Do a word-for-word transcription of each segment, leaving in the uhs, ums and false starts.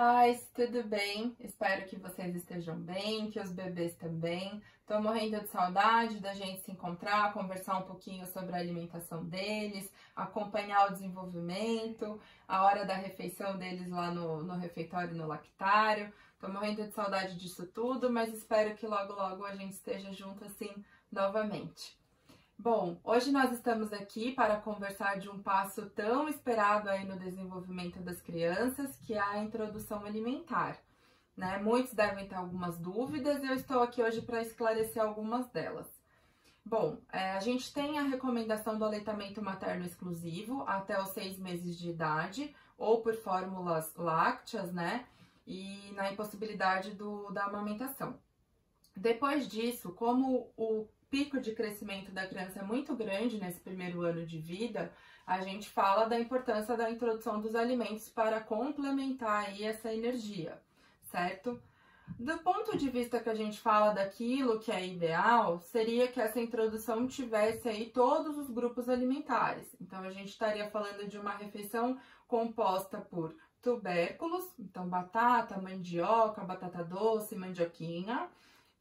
paz, tudo bem? Espero que vocês estejam bem, que os bebês também. Tô morrendo de saudade da gente se encontrar, conversar um pouquinho sobre a alimentação deles, acompanhar o desenvolvimento, a hora da refeição deles lá no, no refeitório e no lactário. Tô morrendo de saudade disso tudo, mas espero que logo logo a gente esteja junto assim novamente. Bom, hoje nós estamos aqui para conversar de um passo tão esperado aí no desenvolvimento das crianças, que é a introdução alimentar, né? Muitos devem ter algumas dúvidas e eu estou aqui hoje para esclarecer algumas delas. Bom, é, a gente tem a recomendação do aleitamento materno exclusivo até os seis meses de idade, ou por fórmulas lácteas, né? E na impossibilidade do, da amamentação. Depois disso, como o pico de crescimento da criança é muito grande nesse primeiro ano de vida, a gente fala da importância da introdução dos alimentos para complementar aí essa energia, certo? Do ponto de vista que a gente fala daquilo que é ideal, seria que essa introdução tivesse aí todos os grupos alimentares. Então, a gente estaria falando de uma refeição composta por tubérculos, então batata, mandioca, batata doce, mandioquinha,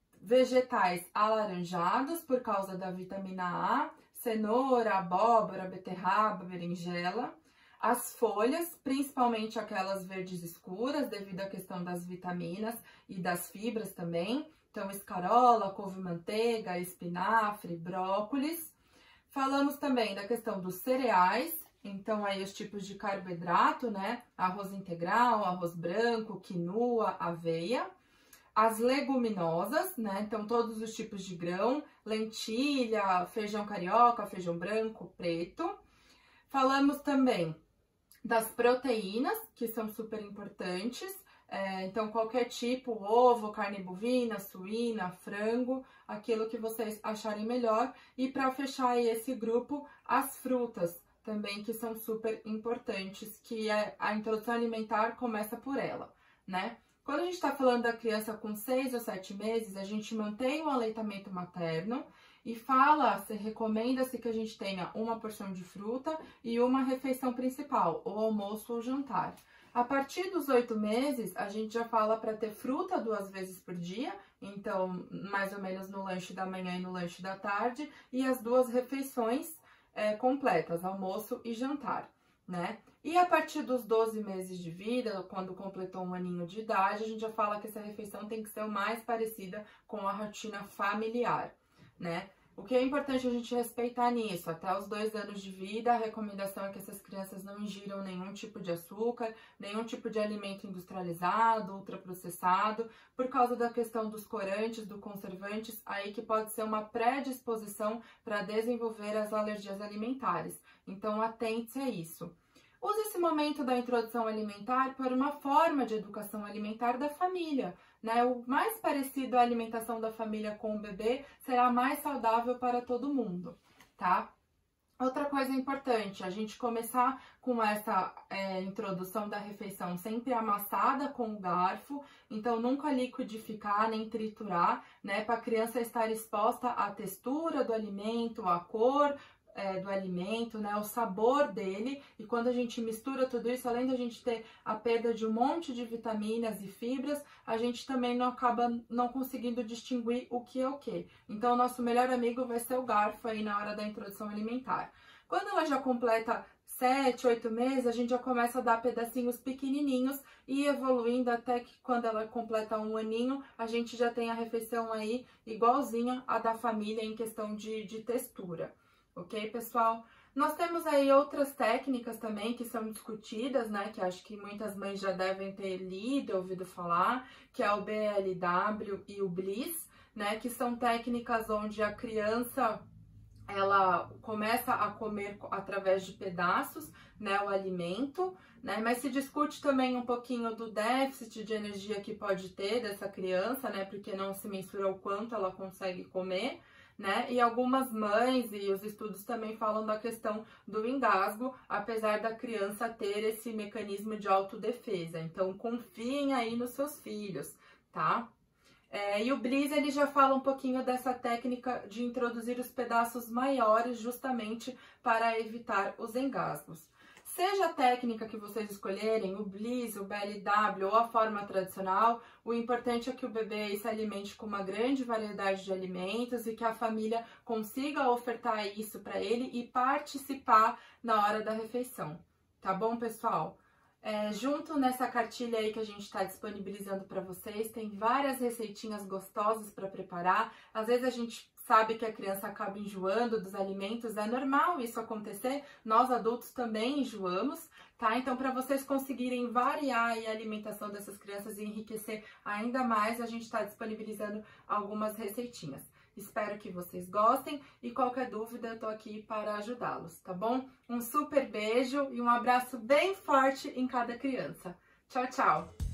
vegetais alaranjados por causa da vitamina A, cenoura, abóbora, beterraba, berinjela, as folhas, principalmente aquelas verdes escuras, devido à questão das vitaminas e das fibras também, então escarola, couve-manteiga, espinafre, brócolis. Falamos também da questão dos cereais, então aí os tipos de carboidrato, né, arroz integral, arroz branco, quinoa, aveia. As leguminosas, né? Então, todos os tipos de grão, lentilha, feijão carioca, feijão branco, preto. Falamos também das proteínas, que são super importantes. É, então, qualquer tipo, ovo, carne bovina, suína, frango, aquilo que vocês acharem melhor. E para fechar aí esse grupo, as frutas também, que são super importantes, que é, a introdução alimentar começa por ela, né? Quando a gente está falando da criança com seis ou sete meses, a gente mantém o aleitamento materno e fala, se recomenda-se que a gente tenha uma porção de fruta e uma refeição principal, ou almoço ou jantar. A partir dos oito meses, a gente já fala para ter fruta duas vezes por dia, então mais ou menos no lanche da manhã e no lanche da tarde, e as duas refeições é, completas, almoço e jantar, né? E a partir dos doze meses de vida, quando completou um aninho de idade, a gente já fala que essa refeição tem que ser o mais parecida com a rotina familiar, né? O que é importante a gente respeitar nisso, até os dois anos de vida, a recomendação é que essas crianças não ingiram nenhum tipo de açúcar, nenhum tipo de alimento industrializado, ultraprocessado, por causa da questão dos corantes, dos conservantes, aí que pode ser uma predisposição para desenvolver as alergias alimentares. Então, atente-se a isso. Use esse momento da introdução alimentar por uma forma de educação alimentar da família, né? O mais parecido à alimentação da família com o bebê será mais saudável para todo mundo, tá? Outra coisa importante, a gente começar com essa é, introdução da refeição sempre amassada com o garfo, então nunca liquidificar nem triturar, né? Para a criança estar exposta à textura do alimento, à cor, É, do alimento, né, o sabor dele, e quando a gente mistura tudo isso, além da gente ter a perda de um monte de vitaminas e fibras, a gente também não acaba não conseguindo distinguir o que é o que. Então, o nosso melhor amigo vai ser o garfo aí na hora da introdução alimentar. Quando ela já completa sete, oito meses, a gente já começa a dar pedacinhos pequenininhos e evoluindo até que quando ela completa um aninho, a gente já tem a refeição aí igualzinha à da família em questão de, de textura. Ok, pessoal? Nós temos aí outras técnicas também que são discutidas, né? Que acho que muitas mães já devem ter lido, ouvido falar, que é o B L W e o Bliss, né? Que são técnicas onde a criança ela começa a comer através de pedaços, né, o alimento, né, mas se discute também um pouquinho do déficit de energia que pode ter dessa criança, né, porque não se mensura o quanto ela consegue comer, né, e algumas mães e os estudos também falam da questão do engasgo, apesar da criança ter esse mecanismo de autodefesa, então confiem aí nos seus filhos, tá? É, e o Bliss, ele já fala um pouquinho dessa técnica de introduzir os pedaços maiores justamente para evitar os engasgos. Seja a técnica que vocês escolherem, o Bliss, o B L W ou a forma tradicional, o importante é que o bebê se alimente com uma grande variedade de alimentos e que a família consiga ofertar isso para ele e participar na hora da refeição. Tá bom, pessoal? É, junto nessa cartilha aí que a gente está disponibilizando para vocês, tem várias receitinhas gostosas para preparar. Às vezes a gente sabe que a criança acaba enjoando dos alimentos, é normal isso acontecer, nós adultos também enjoamos, tá? Então, para vocês conseguirem variar aí a alimentação dessas crianças e enriquecer ainda mais, a gente está disponibilizando algumas receitinhas. Espero que vocês gostem e qualquer dúvida eu tô aqui para ajudá-los, tá bom? Um super beijo e um abraço bem forte em cada criança. Tchau, tchau!